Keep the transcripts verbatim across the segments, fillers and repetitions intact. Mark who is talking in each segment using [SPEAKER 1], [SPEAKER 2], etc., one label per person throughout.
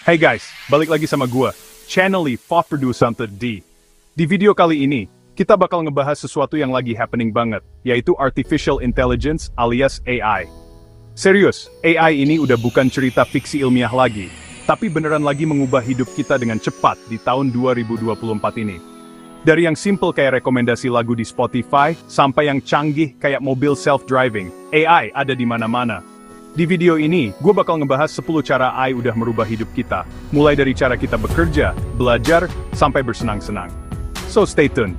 [SPEAKER 1] Hey guys, balik lagi sama gua, Channel Fought Produce Hunter D. Di video kali ini, kita bakal ngebahas sesuatu yang lagi happening banget, yaitu Artificial Intelligence alias A I. Serius, A I ini udah bukan cerita fiksi ilmiah lagi, tapi beneran lagi mengubah hidup kita dengan cepat di tahun dua ribu dua puluh empat ini. Dari yang simple kayak rekomendasi lagu di Spotify, sampai yang canggih kayak mobil self-driving, A I ada di mana-mana. Di video ini, gue bakal ngebahas sepuluh cara A I udah merubah hidup kita, mulai dari cara kita bekerja, belajar, sampai bersenang-senang. So stay tuned.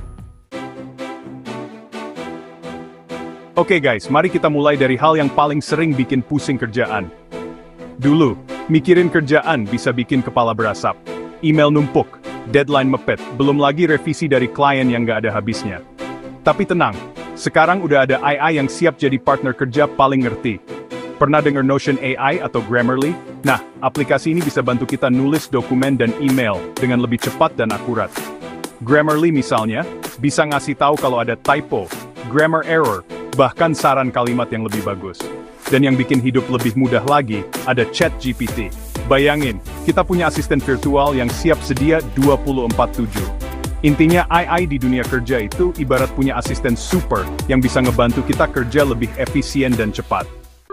[SPEAKER 1] Oke guys, mari kita mulai dari hal yang paling sering bikin pusing kerjaan. Dulu, mikirin kerjaan bisa bikin kepala berasap. Email numpuk, deadline mepet, belum lagi revisi dari klien yang gak ada habisnya. Tapi tenang, sekarang udah ada A I yang siap jadi partner kerja paling ngerti. Pernah denger Notion A I atau Grammarly? Nah, aplikasi ini bisa bantu kita nulis dokumen dan email dengan lebih cepat dan akurat. Grammarly misalnya, bisa ngasih tahu kalau ada typo, grammar error, bahkan saran kalimat yang lebih bagus. Dan yang bikin hidup lebih mudah lagi, ada ChatGPT. Bayangin, kita punya asisten virtual yang siap sedia dua puluh empat tujuh. Intinya A I di dunia kerja itu ibarat punya asisten super yang bisa ngebantu kita kerja lebih efisien dan cepat.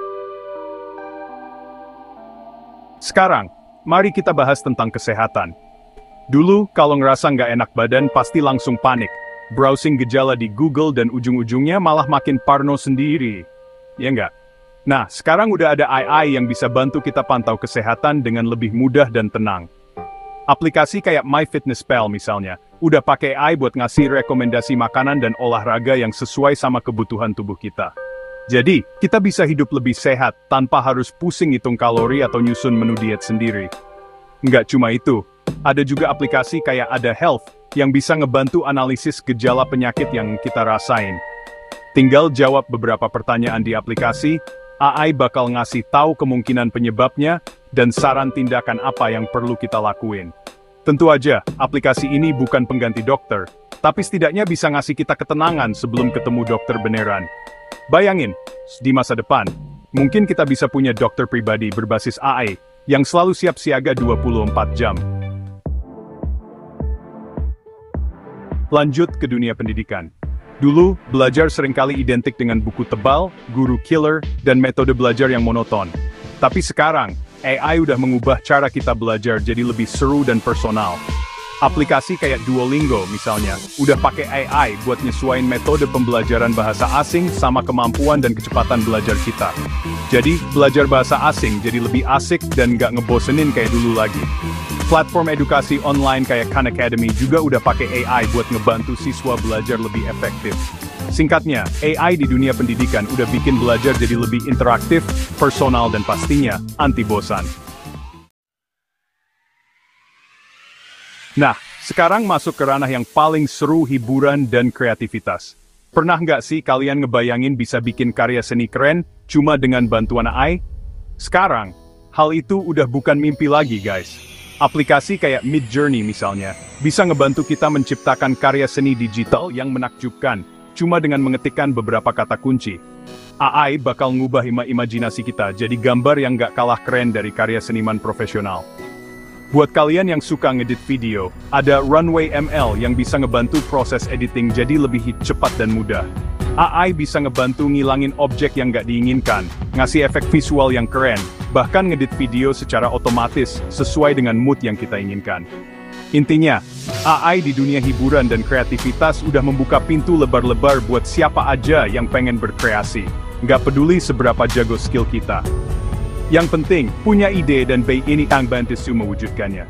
[SPEAKER 1] Sekarang, mari kita bahas tentang kesehatan. Dulu, kalau ngerasa nggak enak badan pasti langsung panik. Browsing gejala di Google dan ujung-ujungnya malah makin parno sendiri. Ya nggak? Nah, sekarang udah ada A I yang bisa bantu kita pantau kesehatan dengan lebih mudah dan tenang. Aplikasi kayak MyFitnessPal misalnya, udah pakai A I buat ngasih rekomendasi makanan dan olahraga yang sesuai sama kebutuhan tubuh kita. Jadi, kita bisa hidup lebih sehat tanpa harus pusing hitung kalori atau nyusun menu diet sendiri. Nggak cuma itu, ada juga aplikasi kayak Ada Health yang bisa ngebantu analisis gejala penyakit yang kita rasain. Tinggal jawab beberapa pertanyaan di aplikasi, A I bakal ngasih tahu kemungkinan penyebabnya dan saran tindakan apa yang perlu kita lakuin. Tentu aja, aplikasi ini bukan pengganti dokter, tapi setidaknya bisa ngasih kita ketenangan sebelum ketemu dokter beneran. Bayangin, di masa depan, mungkin kita bisa punya dokter pribadi berbasis A I, yang selalu siap siaga dua puluh empat jam. Lanjut ke dunia pendidikan. Dulu, belajar seringkali identik dengan buku tebal, guru killer, dan metode belajar yang monoton. Tapi sekarang, A I udah mengubah cara kita belajar jadi lebih seru dan personal. Aplikasi kayak Duolingo misalnya, udah pakai A I buat nyesuaiin metode pembelajaran bahasa asing sama kemampuan dan kecepatan belajar kita. Jadi, belajar bahasa asing jadi lebih asik dan nggak ngebosenin kayak dulu lagi. Platform edukasi online kayak Khan Academy juga udah pakai A I buat ngebantu siswa belajar lebih efektif. Singkatnya, A I di dunia pendidikan udah bikin belajar jadi lebih interaktif, personal dan pastinya, anti bosan. Nah, sekarang masuk ke ranah yang paling seru hiburan dan kreativitas. Pernah nggak sih kalian ngebayangin bisa bikin karya seni keren cuma dengan bantuan A I? Sekarang, hal itu udah bukan mimpi lagi guys. Aplikasi kayak Midjourney misalnya, bisa ngebantu kita menciptakan karya seni digital yang menakjubkan, cuma dengan mengetikkan beberapa kata kunci. A I bakal ngubah ima imajinasi kita jadi gambar yang nggak kalah keren dari karya seniman profesional. Buat kalian yang suka ngedit video, ada Runway M L yang bisa ngebantu proses editing jadi lebih cepat dan mudah. A I bisa ngebantu ngilangin objek yang nggak diinginkan, ngasih efek visual yang keren, bahkan ngedit video secara otomatis sesuai dengan mood yang kita inginkan. Intinya, A I di dunia hiburan dan kreativitas udah membuka pintu lebar-lebar buat siapa aja yang pengen berkreasi. Nggak peduli seberapa jago skill kita. Yang penting, punya ide dan baik ini yang bantu mewujudkannya.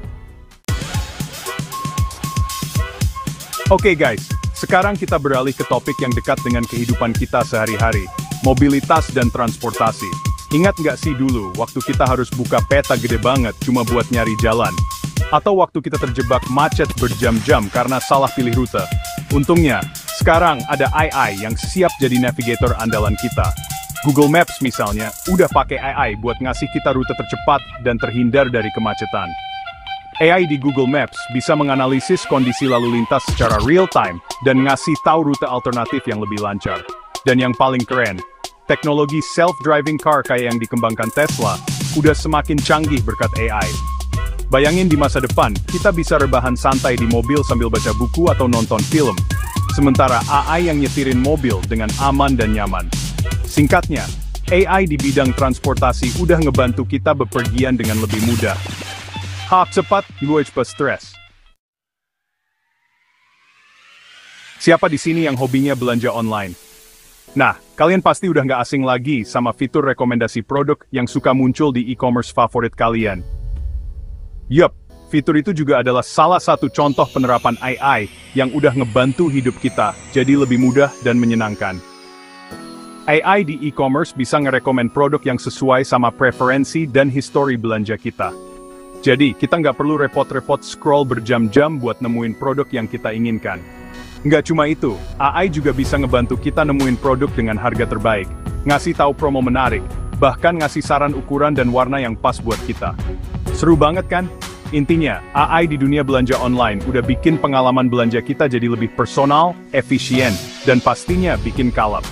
[SPEAKER 1] Oke guys, sekarang kita beralih ke topik yang dekat dengan kehidupan kita sehari-hari, mobilitas dan transportasi. Ingat nggak sih dulu, waktu kita harus buka peta gede banget cuma buat nyari jalan? Atau waktu kita terjebak macet berjam-jam karena salah pilih rute? Untungnya, sekarang ada A I yang siap jadi navigator andalan kita. Google Maps misalnya, udah pakai A I buat ngasih kita rute tercepat dan terhindar dari kemacetan. A I di Google Maps bisa menganalisis kondisi lalu lintas secara real-time dan ngasih tahu rute alternatif yang lebih lancar. Dan yang paling keren, teknologi self-driving car kayak yang dikembangkan Tesla, udah semakin canggih berkat A I. Bayangin di masa depan, kita bisa rebahan santai di mobil sambil baca buku atau nonton film. Sementara A I yang nyetirin mobil dengan aman dan nyaman. Singkatnya, A I di bidang transportasi udah ngebantu kita bepergian dengan lebih mudah. Hak cepat, luwej pas stres. Siapa di sini yang hobinya belanja online? Nah, kalian pasti udah nggak asing lagi sama fitur rekomendasi produk yang suka muncul di e-commerce favorit kalian. Yup, fitur itu juga adalah salah satu contoh penerapan A I yang udah ngebantu hidup kita jadi lebih mudah dan menyenangkan. A I di e-commerce bisa ngerekomen produk yang sesuai sama preferensi dan histori belanja kita. Jadi, kita nggak perlu repot-repot scroll berjam-jam buat nemuin produk yang kita inginkan. Nggak cuma itu, A I juga bisa ngebantu kita nemuin produk dengan harga terbaik, ngasih tahu promo menarik, bahkan ngasih saran ukuran dan warna yang pas buat kita. Seru banget kan? Intinya, A I di dunia belanja online udah bikin pengalaman belanja kita jadi lebih personal, efisien, dan pastinya bikin kalap.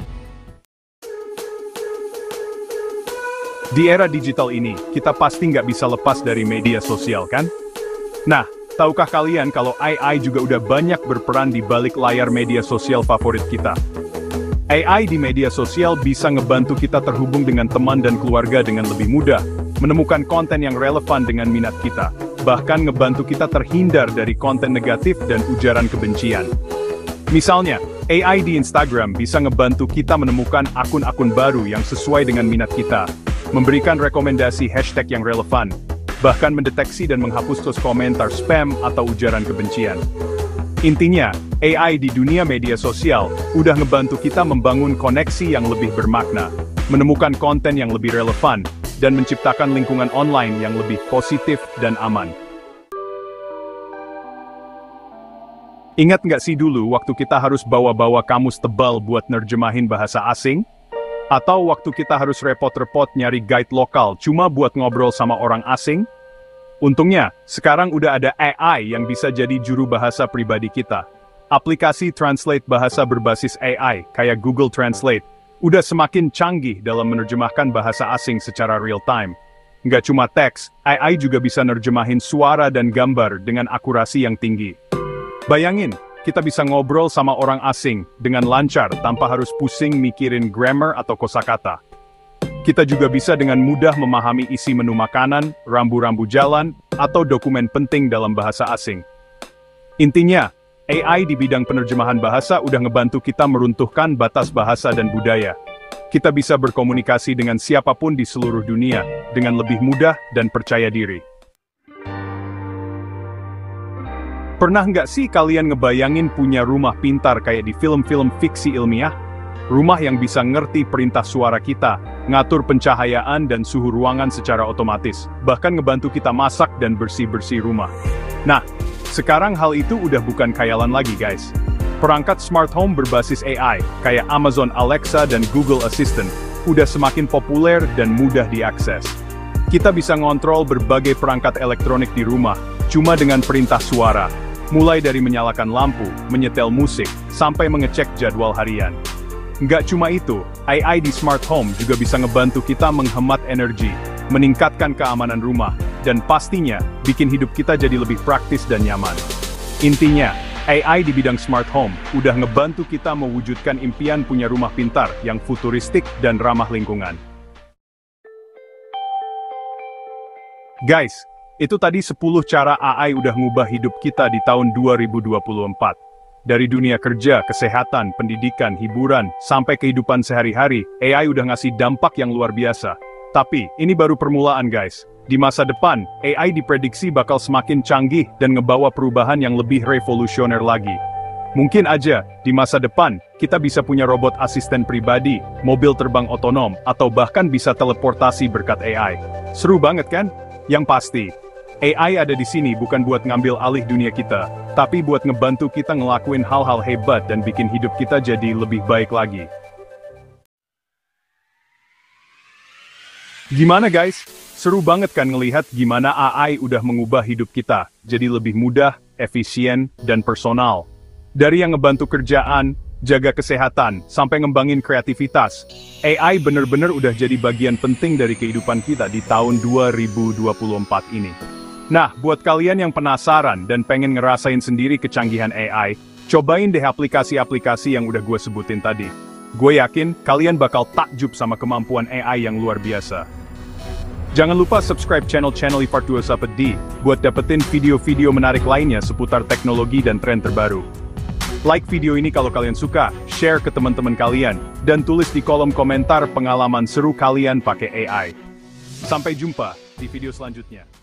[SPEAKER 1] Di era digital ini, kita pasti nggak bisa lepas dari media sosial, kan? Nah, tahukah kalian kalau A I juga udah banyak berperan di balik layar media sosial favorit kita? A I di media sosial bisa ngebantu kita terhubung dengan teman dan keluarga dengan lebih mudah, menemukan konten yang relevan dengan minat kita, bahkan ngebantu kita terhindar dari konten negatif dan ujaran kebencian. Misalnya, A I di Instagram bisa ngebantu kita menemukan akun-akun baru yang sesuai dengan minat kita, memberikan rekomendasi hashtag yang relevan, bahkan mendeteksi dan menghapus terus komentar spam atau ujaran kebencian. Intinya, A I di dunia media sosial udah ngebantu kita membangun koneksi yang lebih bermakna, menemukan konten yang lebih relevan, dan menciptakan lingkungan online yang lebih positif dan aman. Ingat nggak sih dulu waktu kita harus bawa-bawa kamus tebal buat nerjemahin bahasa asing? Atau waktu kita harus repot-repot nyari guide lokal cuma buat ngobrol sama orang asing? Untungnya, sekarang udah ada A I yang bisa jadi juru bahasa pribadi kita. Aplikasi translate bahasa berbasis A I, kayak Google Translate, udah semakin canggih dalam menerjemahkan bahasa asing secara real-time. Nggak cuma teks, A I juga bisa nerjemahin suara dan gambar dengan akurasi yang tinggi. Bayangin, kita bisa ngobrol sama orang asing dengan lancar tanpa harus pusing mikirin grammar atau kosakata. Kita juga bisa dengan mudah memahami isi menu makanan, rambu-rambu jalan, atau dokumen penting dalam bahasa asing. Intinya, A I di bidang penerjemahan bahasa udah ngebantu kita meruntuhkan batas bahasa dan budaya. Kita bisa berkomunikasi dengan siapapun di seluruh dunia, dengan lebih mudah dan percaya diri. Pernah nggak sih kalian ngebayangin punya rumah pintar kayak di film-film fiksi ilmiah? Rumah yang bisa ngerti perintah suara kita, ngatur pencahayaan dan suhu ruangan secara otomatis, bahkan ngebantu kita masak dan bersih-bersih rumah. Nah, sekarang hal itu udah bukan khayalan lagi guys. Perangkat smart home berbasis A I, kayak Amazon Alexa dan Google Assistant, udah semakin populer dan mudah diakses. Kita bisa ngontrol berbagai perangkat elektronik di rumah, cuma dengan perintah suara. Mulai dari menyalakan lampu, menyetel musik, sampai mengecek jadwal harian. Nggak cuma itu, A I di smart home juga bisa ngebantu kita menghemat energi, meningkatkan keamanan rumah, dan pastinya, bikin hidup kita jadi lebih praktis dan nyaman. Intinya, A I di bidang smart home udah ngebantu kita mewujudkan impian punya rumah pintar yang futuristik dan ramah lingkungan. Guys, itu tadi sepuluh cara A I udah ngubah hidup kita di tahun dua ribu dua puluh empat. Dari dunia kerja, kesehatan, pendidikan, hiburan, sampai kehidupan sehari-hari, A I udah ngasih dampak yang luar biasa. Tapi, ini baru permulaan guys. Di masa depan, A I diprediksi bakal semakin canggih dan ngebawa perubahan yang lebih revolusioner lagi. Mungkin aja, di masa depan, kita bisa punya robot asisten pribadi, mobil terbang otonom, atau bahkan bisa teleportasi berkat A I. Seru banget kan? Yang pasti, A I ada di sini bukan buat ngambil alih dunia kita, tapi buat ngebantu kita ngelakuin hal-hal hebat dan bikin hidup kita jadi lebih baik lagi. Gimana guys? Seru banget kan ngelihat gimana A I udah mengubah hidup kita, jadi lebih mudah, efisien, dan personal. Dari yang ngebantu kerjaan, jaga kesehatan, sampai ngembangin kreativitas, A I bener-bener udah jadi bagian penting dari kehidupan kita di tahun dua ribu dua puluh empat ini. Nah, buat kalian yang penasaran dan pengen ngerasain sendiri kecanggihan A I, cobain deh aplikasi-aplikasi yang udah gue sebutin tadi. Gue yakin kalian bakal takjub sama kemampuan A I yang luar biasa. Jangan lupa subscribe channel-channel Ipart dua D buat dapetin video-video menarik lainnya seputar teknologi dan tren terbaru. Like video ini kalau kalian suka, share ke teman-teman kalian, dan tulis di kolom komentar pengalaman seru kalian pakai A I. Sampai jumpa di video selanjutnya.